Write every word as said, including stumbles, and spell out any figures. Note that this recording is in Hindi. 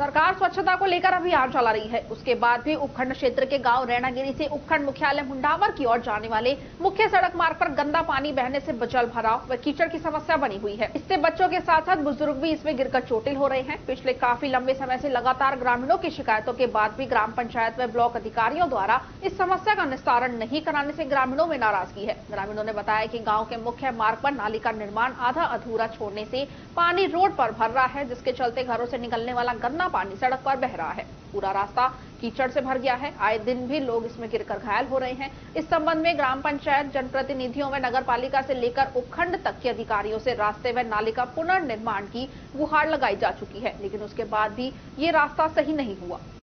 सरकार स्वच्छता को लेकर अभियान चला रही है। उसके बाद भी उपखंड क्षेत्र के गांव रैनागिरी से उपखंड मुख्यालय मुंडावर की ओर जाने वाले मुख्य सड़क मार्ग पर गंदा पानी बहने से जल भराव व कीचड़ की समस्या बनी हुई है। इससे बच्चों के साथ साथ बुजुर्ग भी इसमें गिरकर चोटिल हो रहे हैं। पिछले काफी लंबे समय से लगातार ग्रामीणों की शिकायतों के बाद भी ग्राम पंचायत व ब्लॉक अधिकारियों द्वारा इस समस्या का निस्तारण नहीं कराने से ग्रामीणों में नाराजगी है। ग्रामीणों ने बताया कि गाँव के मुख्य मार्ग पर नाली का निर्माण आधा अधूरा छोड़ने से पानी रोड पर भर रहा है, जिसके चलते घरों से निकलने वाला गंदा पानी सड़क पर बह रहा है। पूरा रास्ता कीचड़ से भर गया है। आए दिन भी लोग इसमें गिरकर घायल हो रहे हैं। इस संबंध में ग्राम पंचायत, जनप्रतिनिधियों व नगर पालिका से लेकर उपखंड तक के अधिकारियों से रास्ते व नाले का पुनर्निर्माण की गुहार लगाई जा चुकी है, लेकिन उसके बाद भी ये रास्ता सही नहीं हुआ।